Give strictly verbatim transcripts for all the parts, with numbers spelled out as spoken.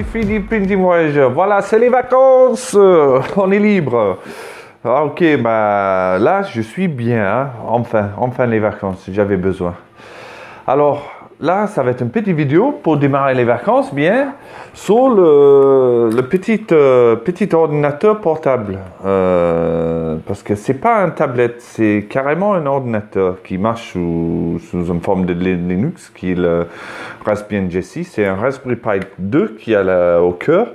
Philippe Printing Voyageur. Voilà, c'est les vacances. On est libre. Ah, ok, bah là, je suis bien. Hein. Enfin, enfin les vacances, j'avais besoin. Alors, là, ça va être une petite vidéo pour démarrer les vacances, bien, sur le, le petit, euh, petit ordinateur portable. Euh, parce que c'est pas une tablette, c'est carrément un ordinateur qui marche sous, sous une forme de Linux, qui est le Raspbian Jessie. C'est un Raspberry Pi deux qui a la, au cœur.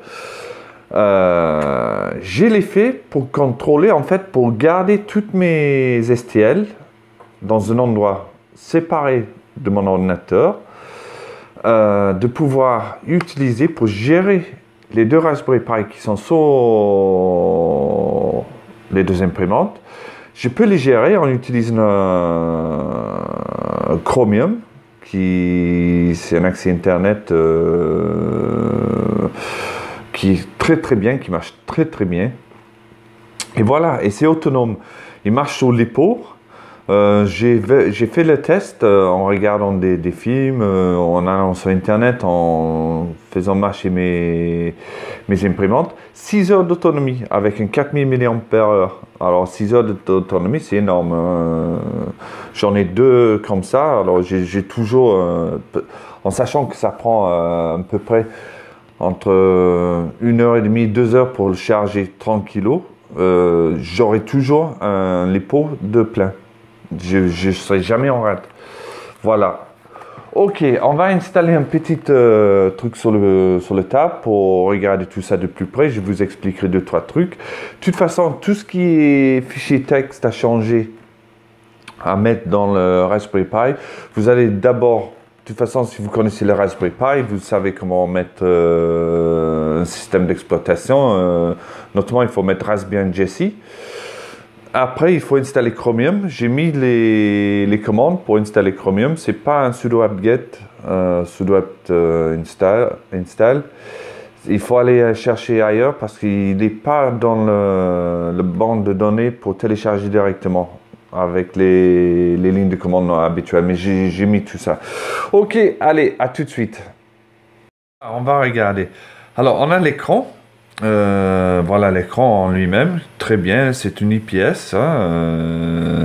Euh, j'ai les fait pour contrôler, en fait, pour garder toutes mes S T L dans un endroit séparé de mon ordinateur, euh, de pouvoir utiliser pour gérer les deux Raspberry Pi qui sont sur les deux imprimantes. Je peux les gérer en utilisant un Chromium, qui c'est un accès internet euh, qui est très très bien, qui marche très très bien. Et voilà, et c'est autonome. Il marche sur l'I P O. Euh, j'ai fait le test euh, en regardant des, des films, euh, en allant sur internet, en faisant marcher mes, mes imprimantes. six heures d'autonomie avec un quatre mille milliampères heure. Alors six heures d'autonomie, c'est énorme. Hein. J'en ai deux comme ça. Alors j'ai toujours, euh, en sachant que ça prend euh, à peu près entre une heure et demie, deux heures pour le charger trente kilos, euh, j'aurai toujours un L I P O de plein. Je ne serai jamais en rate. Voilà. Ok, on va installer un petit euh, truc sur le, sur le tab pour regarder tout ça de plus près. Je vous expliquerai deux, trois trucs. De toute façon, tout ce qui est fichier texte à changer, à mettre dans le Raspberry Pi, vous allez d'abord, de toute façon, si vous connaissez le Raspberry Pi, vous savez comment mettre euh, un système d'exploitation. Euh, notamment, il faut mettre Raspbian Jessie. Après, il faut installer Chromium. J'ai mis les, les commandes pour installer Chromium. Ce n'est pas un sudo apt-get, euh, sudo apt euh, install, install. Il faut aller chercher ailleurs parce qu'il n'est pas dans le, le banc de données pour télécharger directement avec les, les lignes de commande habituelles. Mais j'ai mis tout ça. Ok, allez, à tout de suite. On va regarder. Alors, on a l'écran. Euh, voilà l'écran en lui-même, très bien, c'est une I P S, hein, euh,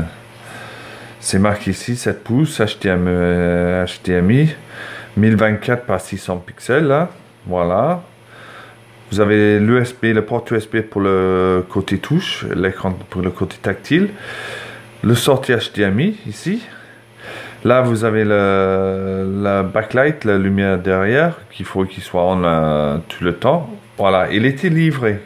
c'est marqué ici sept pouces, H D M I, mille vingt-quatre par six cents pixels, là. Voilà. Vous avez l'U S B, le port U S B pour le côté touche, l'écran pour le côté tactile, le sortie H D M I ici. Là, vous avez le, la backlight, la lumière derrière, qu'il faut qu'il soit en euh, tout le temps. Voilà, il était livré.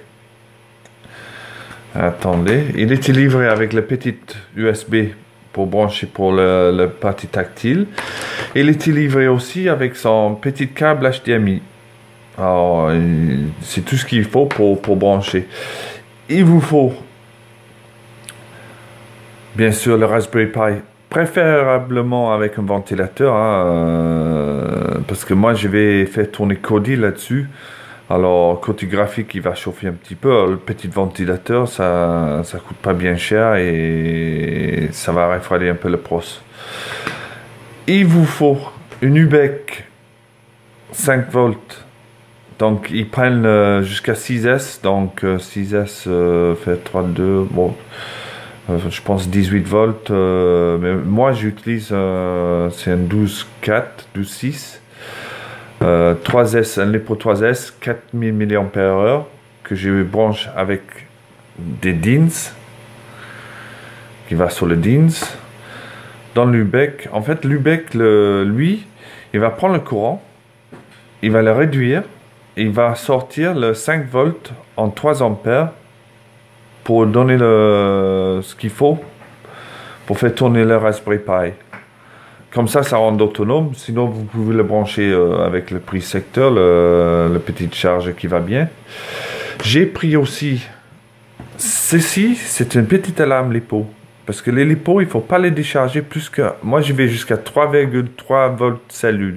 Attendez, il était livré avec la petite U S B pour brancher pour le, le partie tactile. Il était livré aussi avec son petit câble H D M I. Alors, c'est tout ce qu'il faut pour, pour brancher. Il vous faut, bien sûr, le Raspberry Pi. Préférablement avec un ventilateur, hein, euh, parce que moi je vais faire tourner Kodi là-dessus. Alors côté graphique il va chauffer un petit peu. Le petit ventilateur ça ça coûte pas bien cher et ça va refroidir un peu le pros. Il vous faut une U B E C cinq volts. Donc ils prennent euh, jusqu'à six S, donc euh, six S euh, fait trois virgule deux, bon. Je pense dix-huit volts, euh, mais moi j'utilise, euh, c'est un douze quatre, douze six, euh, trois S, un L I P O trois S, quatre mille milliampères heure, que je branche avec des D I N S, qui va sur le D I N S. Dans l'U B E C, en fait l'U B E C, le, lui, il va prendre le courant, il va le réduire, et il va sortir le cinq volts en trois ampères, pour donner le, ce qu'il faut pour faire tourner le Raspberry Pi. Comme ça, ça rend autonome. Sinon, vous pouvez le brancher euh, avec le prise secteur, le, le petit charge qui va bien. J'ai pris aussi, ceci, c'est une petite alarme L I P O. Parce que les L I P O, il ne faut pas les décharger plus que... Moi, je vais jusqu'à trois virgule trois volts cellule.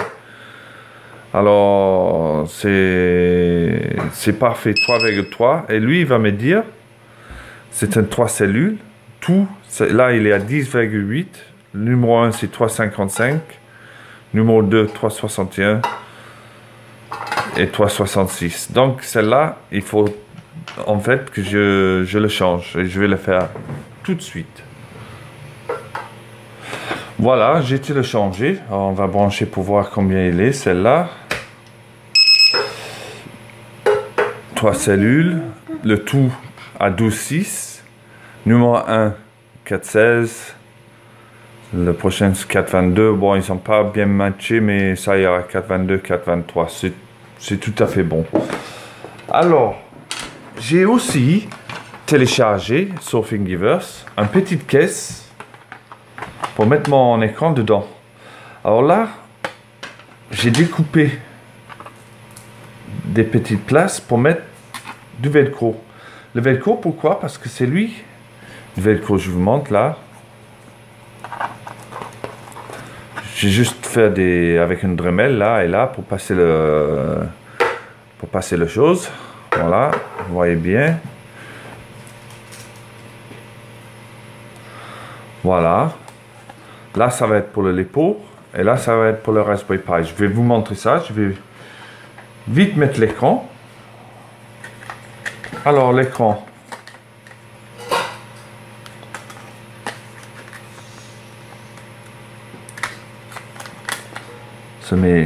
Alors, c'est parfait, trois virgule trois. Et lui, il va me dire... C'est un trois cellules. Tout, là, il est à dix virgule huit. Numéro un, c'est trois virgule cinquante-cinq. Numéro deux, trois virgule soixante et un. et trois soixante-six. Donc celle-là, il faut en fait que je, je le change et je vais le faire tout de suite. Voilà, j'ai été le changer. Alors, on va brancher pour voir combien il est, celle-là. Trois cellules, le tout à douze six. Numéro un, quatre seize. Le prochain, c'est quatre vingt-deux. Bon, ils ne sont pas bien matchés, mais ça ira quatre vingt-deux, quatre vingt-trois. C'est tout à fait bon. Alors, j'ai aussi téléchargé sur Thingiverse une petite caisse pour mettre mon écran dedans. Alors là, j'ai découpé des petites places pour mettre du velcro. Le velcro, pourquoi? Parce que c'est lui. Le velcro, je vous montre là. J'ai juste fait des avec une Dremel là et là pour passer le pour passer le chose. Voilà, vous voyez bien. Voilà. Là, ça va être pour le Lepo. Et là, ça va être pour le Raspberry Pi. Je vais vous montrer ça. Je vais vite mettre l'écran. Alors, l'écran. Se met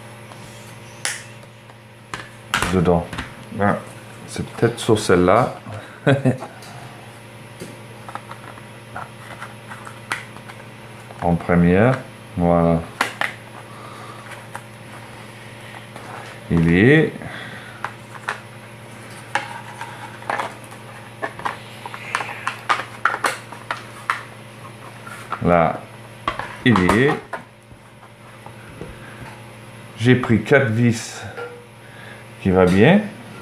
dedans. Ah, c'est peut-être sur celle-là. En première, voilà. Il est. Là, il est. J'ai pris quatre vis qui va bien.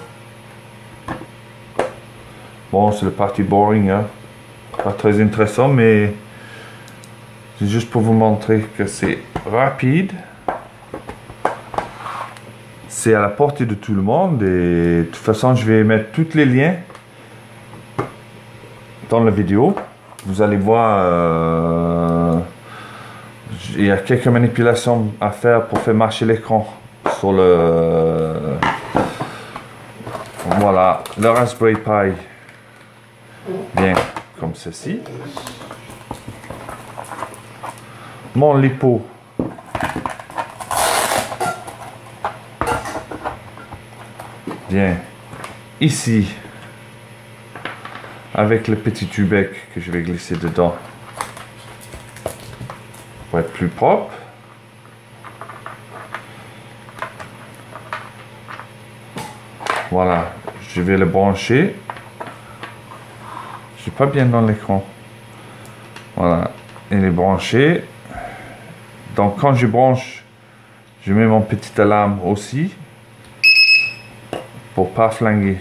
Bon, c'est le parti boring, hein. Pas très intéressant, mais c'est juste pour vous montrer que c'est rapide. C'est à la portée de tout le monde et de toute façon, je vais mettre tous les liens dans la vidéo. Vous allez voir, euh, il y a quelques manipulations à faire pour faire marcher l'écran sur le... Voilà, le Raspberry Pi vient comme ceci. Mon Lepo vient ici avec le petit tubec que je vais glisser dedans pour être plus propre. Voilà, je vais le brancher. Je suis pas bien dans l'écran. Voilà, il est branché. Donc quand je branche, je mets mon petit alarme aussi pour pas flinguer.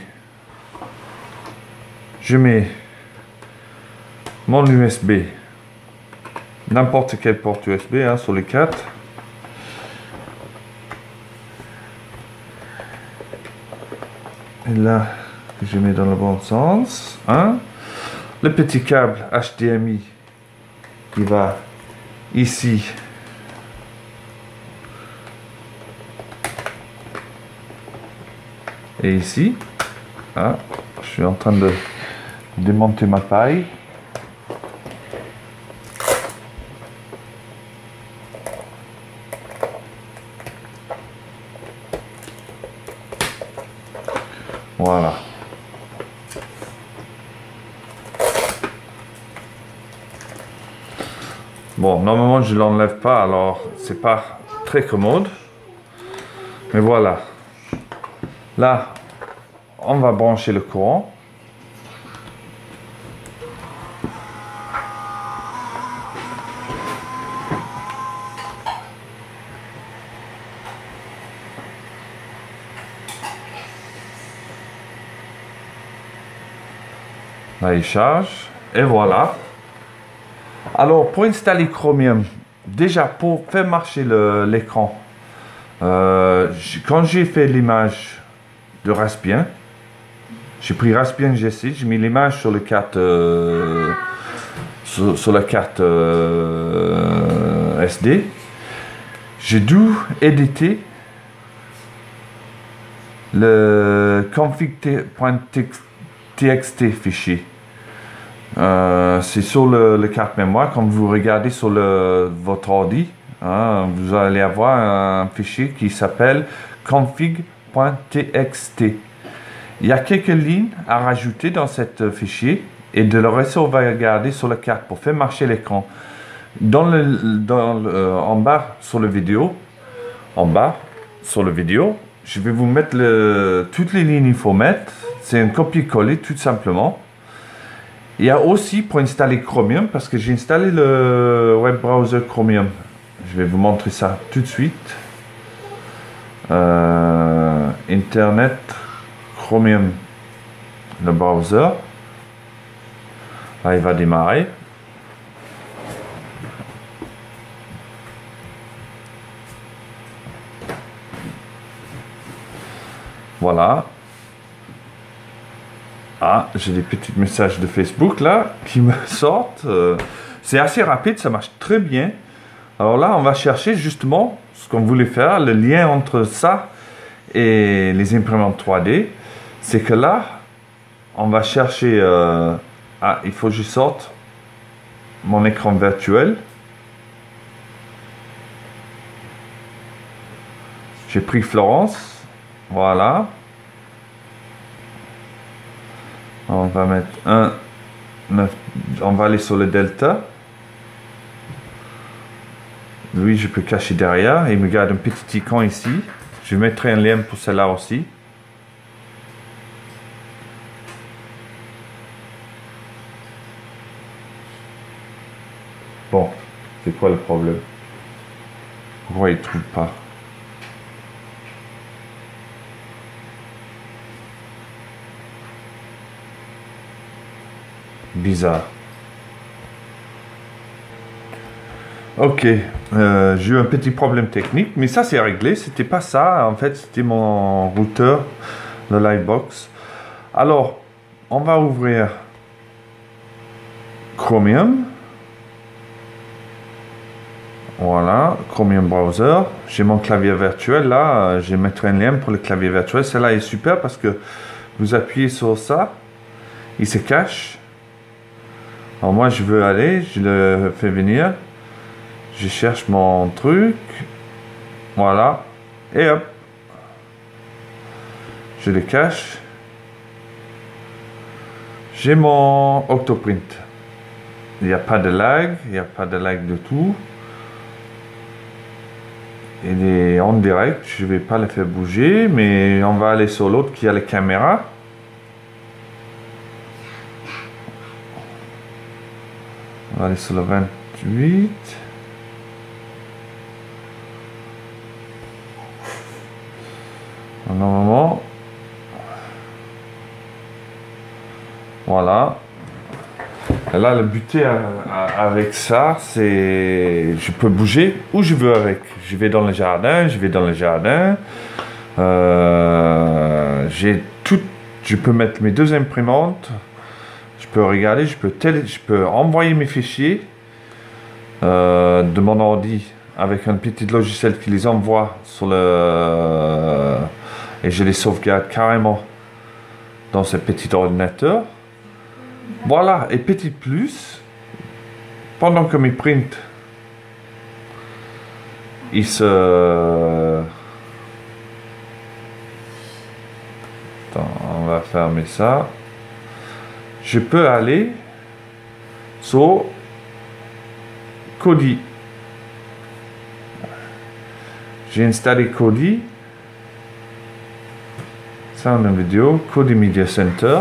Je mets mon U S B, n'importe quelle porte U S B hein, sur les quatre. Et là, je mets dans le bon sens. Hein. Le petit câble H D M I qui va ici. Et ici. Ah, je suis en train de démonter ma paille. Voilà. Bon, normalement je l'enlève pas, alors c'est pas très commode. Mais voilà. Là, on va brancher le courant. Là, il charge. Et voilà. Alors, pour installer Chromium, déjà pour faire marcher l'écran, euh, quand j'ai fait l'image de Raspbian, j'ai pris Raspbian G C, j'ai mis l'image sur, le carte, euh, sur, sur la carte euh, S D. J'ai dû éditer le config.txt fichier. Euh, c'est sur le, le carte mémoire. Quand vous regardez sur le, votre ordi, hein, vous allez avoir un fichier qui s'appelle config.txt. Il y a quelques lignes à rajouter dans ce fichier et de le reste on va regarder sur la carte pour faire marcher l'écran. Dans le, dans le, euh, en bas sur la vidéo, en bas sur la vidéo, je vais vous mettre le, toutes les lignes qu'il faut mettre. C'est un copier-coller tout simplement. Il y a aussi pour installer Chromium, parce que j'ai installé le web browser Chromium. Je vais vous montrer ça tout de suite. Euh, Internet Chromium, le browser. Là, il va démarrer. Voilà. Ah, j'ai des petits messages de Facebook là qui me sortent. Euh, c'est assez rapide, ça marche très bien. Alors là, on va chercher justement ce qu'on voulait faire, le lien entre ça et les imprimantes trois D. C'est que là, on va chercher... Euh, ah, il faut que je sorte mon écran virtuel. J'ai pris Florence. Voilà. On va mettre un, neuf, on va aller sur le delta. Lui, je peux cacher derrière. Il me garde un petit icône ici. Je mettrai un lien pour celle-là aussi. Bon, c'est quoi le problème? Pourquoi il ne trouve pas? Bizarre. Ok, euh, j'ai eu un petit problème technique, mais ça c'est réglé. C'était pas ça, en fait, c'était mon routeur, le Livebox. Alors, on va ouvrir Chromium. Voilà, Chromium Browser. J'ai mon clavier virtuel là. Je mettrai un lien pour le clavier virtuel. Celle-là est super parce que vous appuyez sur ça, il se cache. Alors moi je veux aller, je le fais venir, je cherche mon truc, voilà, et hop, je le cache, j'ai mon Octoprint, il n'y a pas de lag, il n'y a pas de lag de tout, il est en direct, je ne vais pas le faire bouger, mais on va aller sur l'autre qui a la caméra. On va aller sur le vingt-huit. Normalement. Voilà. Et là, le but avec ça, c'est... Je peux bouger où je veux avec. Je vais dans le jardin, je vais dans le jardin. Euh, j'ai tout... Je peux mettre mes deux imprimantes. Je peux regarder, je peux, télé, je peux envoyer mes fichiers euh, de mon ordi avec un petit logiciel qui les envoie sur le... et je les sauvegarde carrément dans ce petit ordinateur. Voilà, et petit plus, pendant que mes prints, ils se... Attends, on va fermer ça. Je peux aller sur Kodi. J'ai installé Kodi. Sound and Video, Kodi Media Center.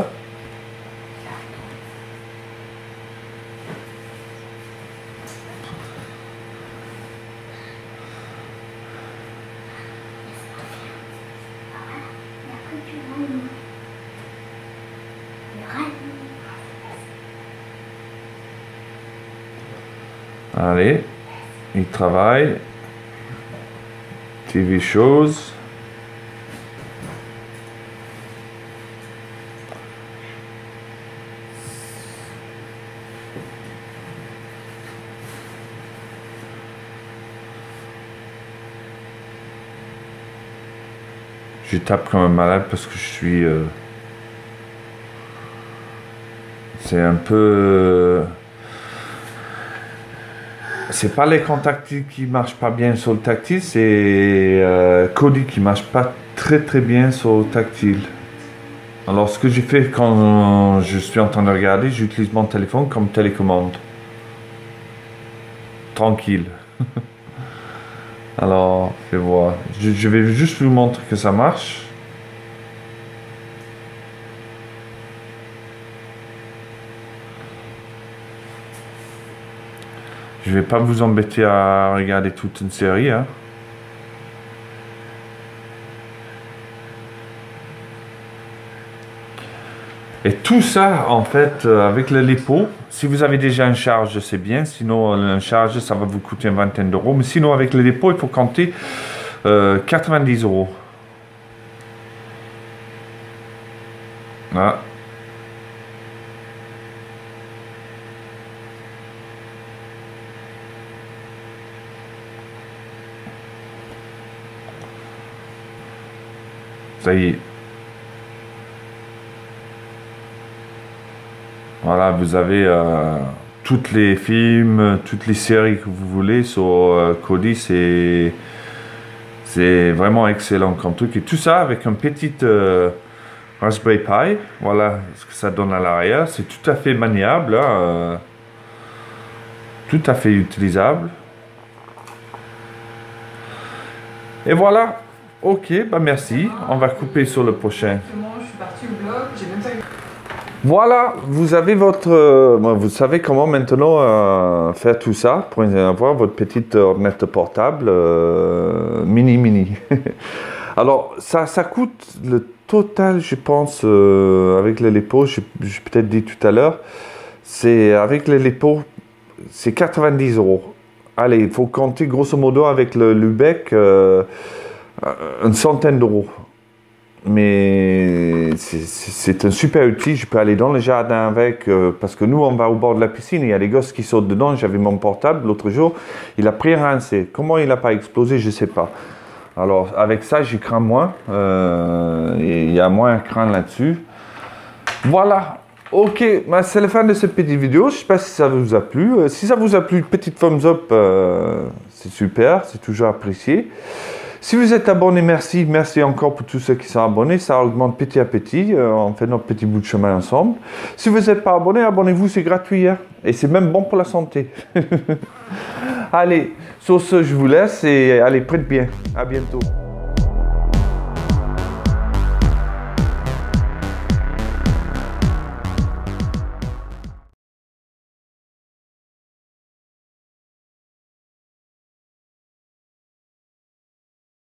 Allez, il travaille. T V shows. Je tape comme un malade parce que je suis... Euh, c'est un peu... Euh, c'est pas l'écran tactile qui marche pas bien sur le tactile, c'est euh, Kodi qui marche pas très très bien sur le tactile. Alors ce que j'ai fait quand je suis en train de regarder, j'utilise mon téléphone comme télécommande. Tranquille. Alors, je vais voir. Je, je vais juste vous montrer que ça marche. Je vais pas vous embêter à regarder toute une série, hein. Et tout ça, en fait, euh, avec le lipo, si vous avez déjà une charge, c'est bien. Sinon, une charge, ça va vous coûter une vingtaine d'euros. Mais sinon, avec le lipo, il faut compter euh, quatre-vingt-dix euros. Ah. Ça y est. Voilà, vous avez euh, toutes les films, toutes les séries que vous voulez sur euh, Kodi, c'est c'est vraiment excellent comme truc. Et tout ça avec un petit euh, Raspberry Pi, voilà ce que ça donne à l'arrière. C'est tout à fait maniable, hein, euh, tout à fait utilisable. Et voilà, ok, bah merci. On va couper sur le prochain. Je suis partie au blog, j'ai même pas eu... Voilà, vous avez votre, euh, vous savez comment maintenant euh, faire tout ça pour avoir votre petite ordinateur portable euh, mini mini. Alors ça, ça coûte le total, je pense, euh, avec les lipo, j'ai peut-être dit tout à l'heure, c'est avec les lipo, c'est quatre-vingt-dix euros. Allez, il faut compter grosso modo avec le Lubeck euh, une centaine d'euros. Mais c'est un super outil, je peux aller dans le jardin avec, euh, parce que nous on va au bord de la piscine, il y a des gosses qui sautent dedans, j'avais mon portable l'autre jour, il a pris un rincé. Comment il n'a pas explosé, je ne sais pas. Alors avec ça, j'y crains moins, euh, et il y a moins de crainte là-dessus. Voilà, ok, bah, c'est la fin de cette petite vidéo, je ne sais pas si ça vous a plu. Euh, si ça vous a plu, petite thumbs up, euh, c'est super, c'est toujours apprécié. Si vous êtes abonné, merci. Merci encore pour tous ceux qui sont abonnés. Ça augmente petit à petit. Euh, on fait notre petit bout de chemin ensemble. Si vous n'êtes pas abonné, abonnez-vous, c'est gratuit. Hein, et c'est même bon pour la santé. Allez, sur ce, je vous laisse et allez, prête bien. À bientôt.